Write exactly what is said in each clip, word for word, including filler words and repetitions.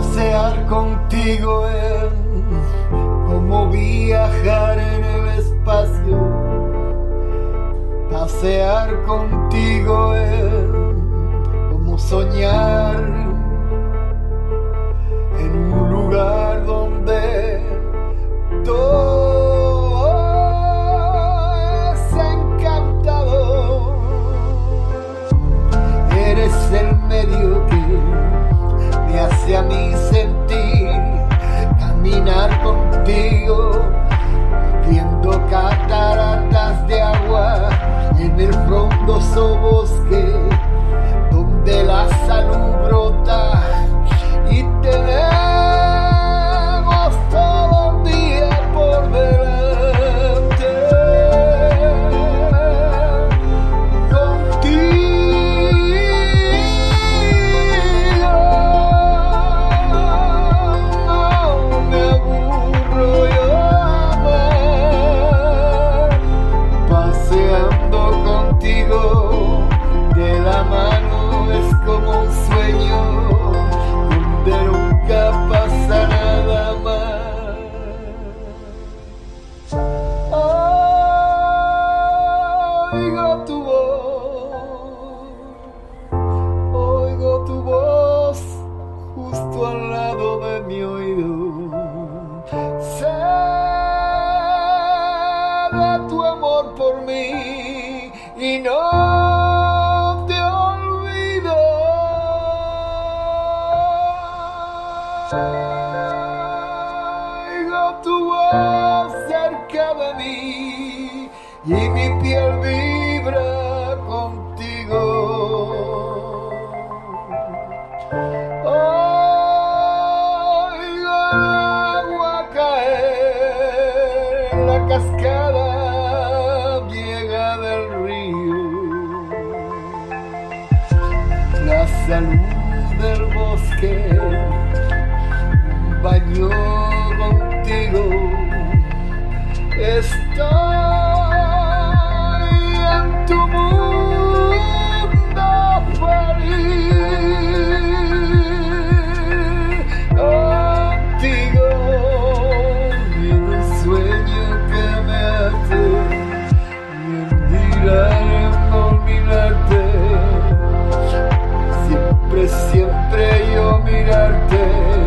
Pasear contigo es como viajar en el espacio. Pasear contigo es como soñar en un lugar donde todo es encantador. Eres el medio que me hace a mí sentir caminar contigo, viendo cataratas de agua en el frondoso bosque donde la salud brota y tenemos todo el día por delante. Contigo no me aburro yo amar, paseando contigo de la mano es como un sueño donde nunca pasa nada más. Oigo tu voz, oigo tu voz justo al lado de mi oído. Sé de tu amor por mí y no te olvido. Oigo tu voz cerca de mí y mi piel vibra contigo. Oigo el agua caer en la cascada vieja del río. La salud del bosque, un baño contigo. Estoy en tu mundo feliz, contigo y en un sueño que me hace mirar en mirarte. Siempre, siempre yo mirarte.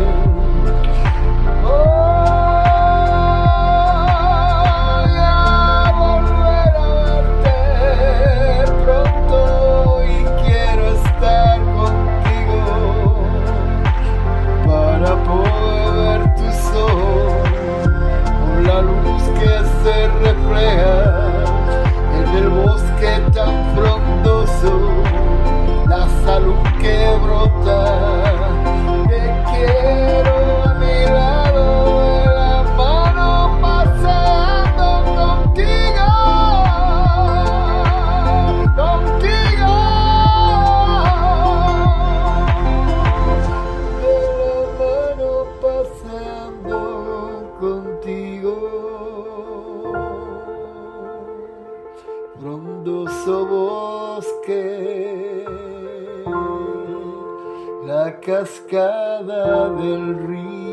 En el bosque tan frondoso, la salud que brota, te quiero a mi lado, de la mano paseando contigo, contigo, de la mano paseando contigo. Frondoso bosque, la cascada del río.